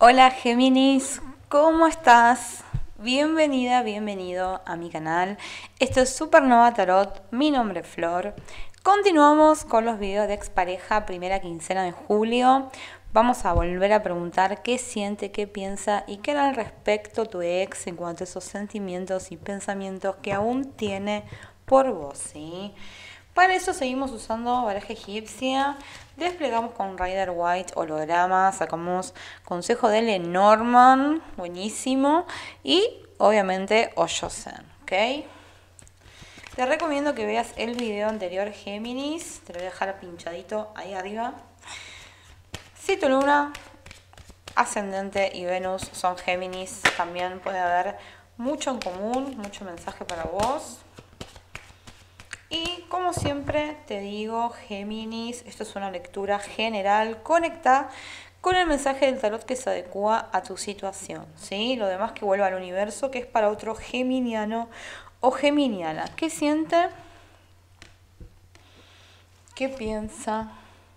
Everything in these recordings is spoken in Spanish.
Hola Géminis, ¿cómo estás? Bienvenida, bienvenido a mi canal. Esto es Supernova Tarot, mi nombre es Flor. Continuamos con los videos de expareja, primera quincena de julio. Vamos a volver a preguntar qué siente, qué piensa y qué era al respecto tu ex en cuanto a esos sentimientos y pensamientos que aún tiene por vos, ¿sí? Para eso seguimos usando baraja egipcia, desplegamos con Rider White holograma, sacamos consejo de Lenormand, buenísimo, y obviamente Oshosen, ¿ok? Te recomiendo que veas el video anterior Géminis, te lo voy a dejar pinchadito ahí arriba. Si tu luna, ascendente y Venus son Géminis, también puede haber mucho en común, mucho mensaje para vos. Y como siempre te digo, Géminis, esto es una lectura general, conecta con el mensaje del tarot que se adecua a tu situación, ¿sí? Lo demás que vuelva al universo, que es para otro geminiano o geminiana. ¿Qué siente? ¿Qué piensa?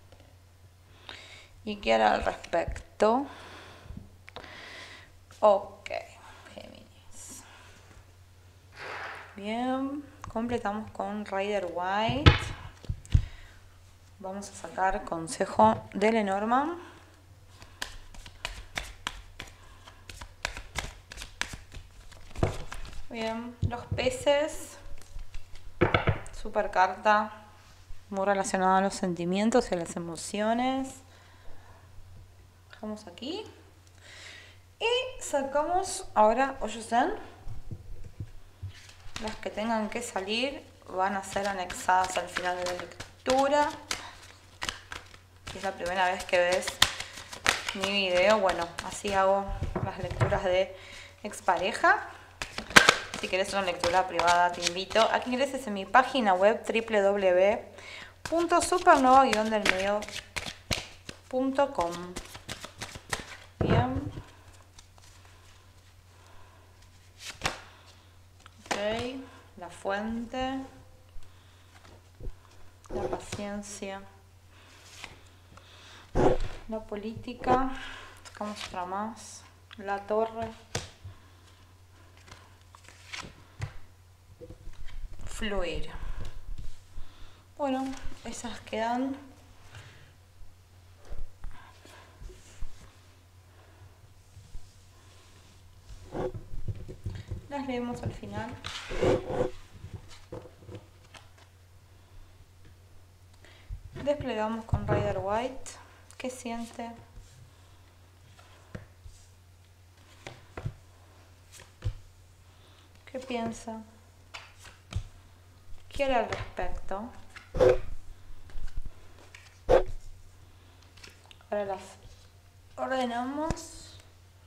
¿Y qué hará al respecto? Ok, Géminis. Bien, completamos con Rider White. Vamos a sacar consejo de Lenormand. Bien, los peces, super carta, muy relacionada a los sentimientos y a las emociones. Dejamos aquí. Y sacamos ahora Oshosen. Las que tengan que salir van a ser anexadas al final de la lectura. Si es la primera vez que ves mi video, bueno, así hago las lecturas de expareja. Si querés una lectura privada, te invito a que ingreses en mi página web www.supernova-delmedio.com. Bien. Ok. La fuente. La paciencia. La política. Sacamos otra más. La torre. Fluir. Bueno, esas quedan. Las leemos al final. Desplegamos con Rider White. ¿Qué siente? ¿Qué piensa? ¿Qué hará al respecto? Ahora las ordenamos.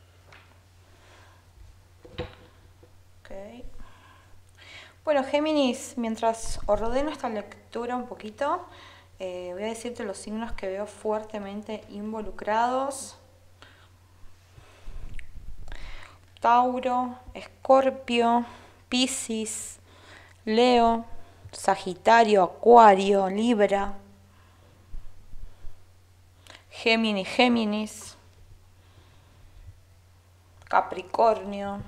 Ok. Bueno, Géminis, mientras ordeno esta lectura un poquito, voy a decirte los signos que veo fuertemente involucrados. Tauro, Escorpio, Piscis, Leo, Sagitario, Acuario, Libra, Géminis, Capricornio.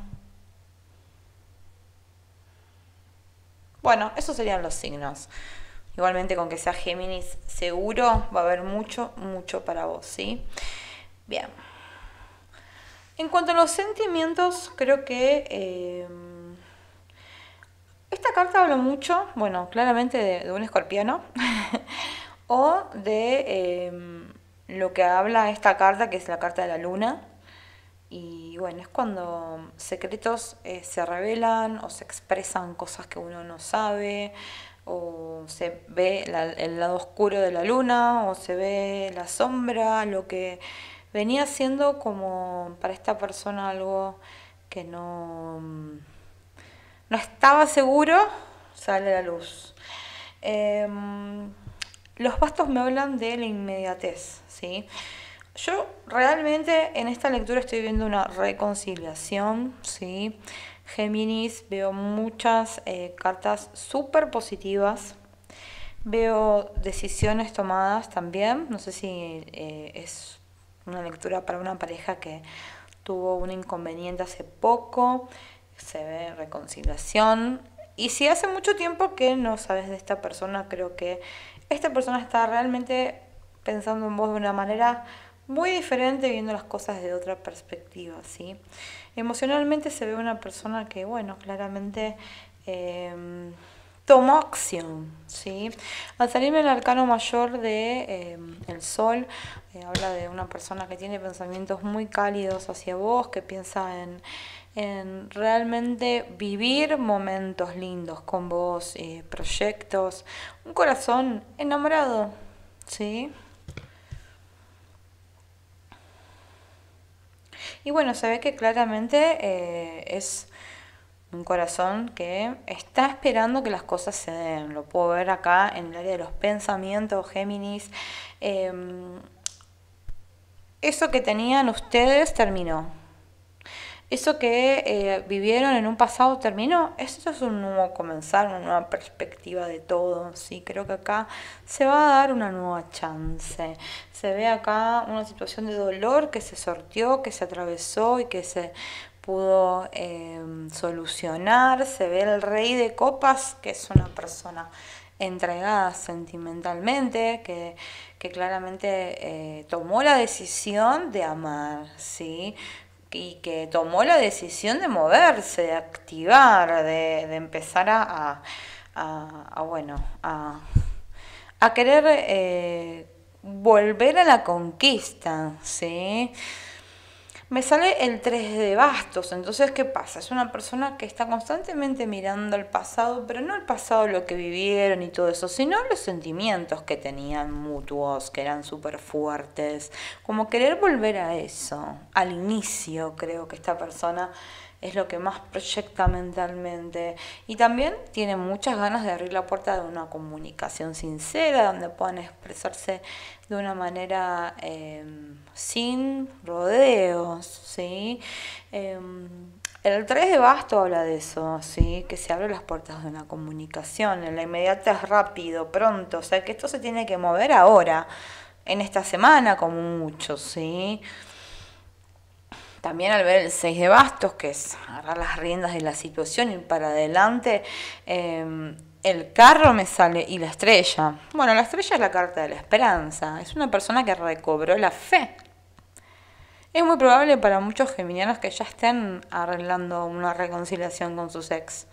Bueno, esos serían los signos. Igualmente con que sea Géminis seguro va a haber mucho para vos, ¿sí? Bien. En cuanto a los sentimientos, creo que esta carta habla mucho, bueno, claramente de un escorpiano, o de lo que habla esta carta, que es la carta de la luna. Y bueno, es cuando secretos se revelan o se expresan cosas que uno no sabe, o se ve el lado oscuro de la luna, o se ve la sombra, lo que venía siendo como para esta persona algo que no estaba seguro, sale a la luz. Los bastos me hablan de la inmediatez, ¿sí? Yo realmente en esta lectura estoy viendo una reconciliación, ¿sí? Géminis, veo muchas cartas súper positivas. Veo decisiones tomadas también, no sé si es una lectura para una pareja que tuvo un inconveniente hace poco, se ve reconciliación. Y si hace mucho tiempo que no sabes de esta persona, creo que esta persona está realmente pensando en vos de una manera muy diferente, viendo las cosas de otra perspectiva, ¿sí? Emocionalmente se ve una persona que, bueno, claramente tomó acción, ¿sí? Al salirme el arcano mayor de el sol, habla de una persona que tiene pensamientos muy cálidos hacia vos, que piensa en realmente vivir momentos lindos con vos, proyectos, un corazón enamorado, ¿sí? Y bueno, se ve que claramente es un corazón que está esperando que las cosas se den. Lo puedo ver acá en el área de los pensamientos, Géminis. Eso que tenían ustedes terminó. Eso que vivieron en un pasado terminó. Esto es un nuevo comenzar, una nueva perspectiva de todo. Sí, creo que acá se va a dar una nueva chance. Se ve acá una situación de dolor que se sorteó, que se atravesó y que se pudo solucionar. Se ve el rey de copas, que es una persona entregada sentimentalmente, que claramente tomó la decisión de amar, ¿sí? Y que tomó la decisión de moverse, de activar, de empezar bueno, a querer volver a la conquista, ¿sí? Me sale el 3 de bastos, entonces ¿qué pasa? Es una persona que está constantemente mirando al pasado, pero no el pasado, lo que vivieron y todo eso, sino los sentimientos que tenían mutuos, que eran súper fuertes, como querer volver a eso, al inicio. Creo que esta persona es lo que más proyecta mentalmente. Y también tiene muchas ganas de abrir la puerta de una comunicación sincera, donde puedan expresarse de una manera sin rodeos, ¿sí? El 3 de basto habla de eso, ¿sí? Que se abren las puertas de una comunicación, en la inmediata es rápido, pronto, o sea que esto se tiene que mover ahora, en esta semana como mucho, ¿sí? También al ver el 6 de bastos, que es agarrar las riendas de la situación y ir para adelante, el carro me sale y la estrella. Bueno, la estrella es la carta de la esperanza. Es una persona que recobró la fe. Es muy probable para muchos geminianos que ya estén arreglando una reconciliación con sus ex.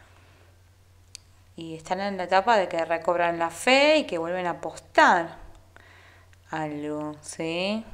Y están en la etapa de que recobran la fe y que vuelven a apostar algo, ¿sí?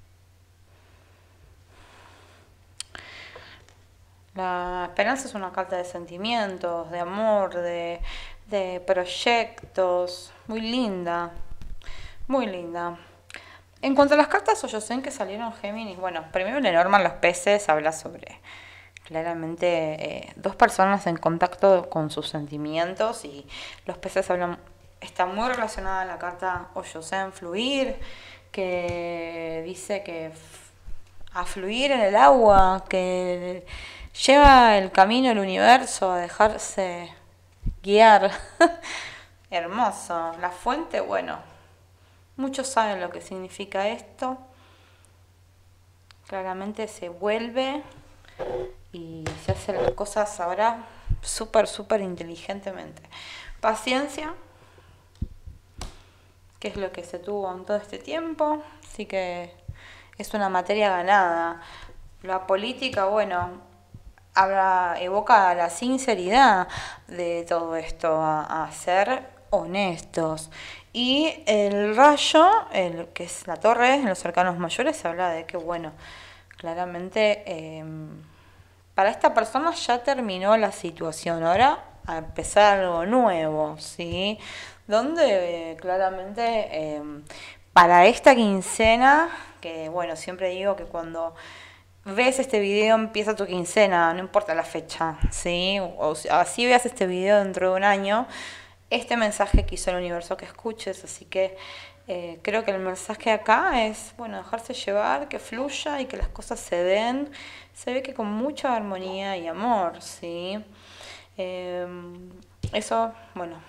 La esperanza es una carta de sentimientos, de amor, de proyectos. Muy linda, muy linda. En cuanto a las cartas Oyosen que salieron Géminis, bueno, primero Lenormand los peces habla sobre claramente dos personas en contacto con sus sentimientos, y los peces hablan, está muy relacionada a la carta Oyosen fluir, que dice que a fluir en el agua, que lleva el camino el universo a dejarse guiar. Hermoso. La fuente, bueno, muchos saben lo que significa esto. Claramente se vuelve y se hacen las cosas ahora súper, súper inteligentemente. Paciencia, que es lo que se tuvo en todo este tiempo. Así que es una materia ganada. La política, bueno, evoca la sinceridad de todo esto, a ser honestos. Y el rayo, que es la torre en los arcanos mayores, habla de que, bueno, claramente para esta persona ya terminó la situación, ahora a empezar algo nuevo, ¿sí? Donde claramente para esta quincena, que bueno, siempre digo que cuando ves este video empieza tu quincena, no importa la fecha, ¿sí? O así veas este video dentro de un año, este mensaje quiso el universo que escuches, así que creo que el mensaje acá es, bueno, dejarse llevar, que fluya y que las cosas se den. Se ve que con mucha armonía y amor, ¿sí? Eso, bueno,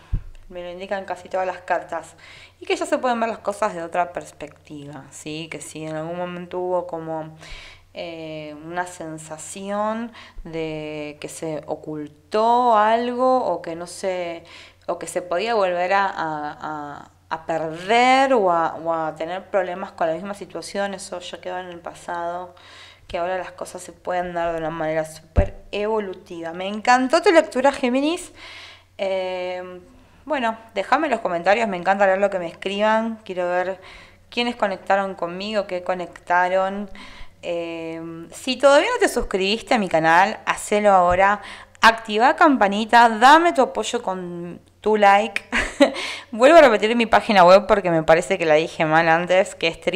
me lo indican casi todas las cartas, y que ya se pueden ver las cosas de otra perspectiva, ¿sí? Que si en algún momento hubo como una sensación de que se ocultó algo o que no se, o que se podía volver a perder o a tener problemas con la misma situación, eso ya quedó en el pasado, que ahora las cosas se pueden dar de una manera súper evolutiva. Me encantó tu lectura, Géminis. Bueno, déjame en los comentarios, me encanta leer lo que me escriban, quiero ver quiénes conectaron conmigo, qué conectaron. Si todavía no te suscribiste a mi canal, hacelo ahora, activa campanita, dame tu apoyo con tu like. Vuelvo a repetir mi página web porque me parece que la dije mal antes, que es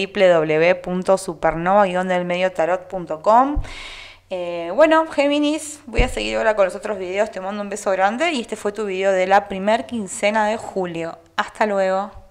www.supernova-delmediotarot.com. Bueno, Géminis, voy a seguir ahora con los otros videos, te mando un beso grande y este fue tu video de la primer quincena de julio. Hasta luego.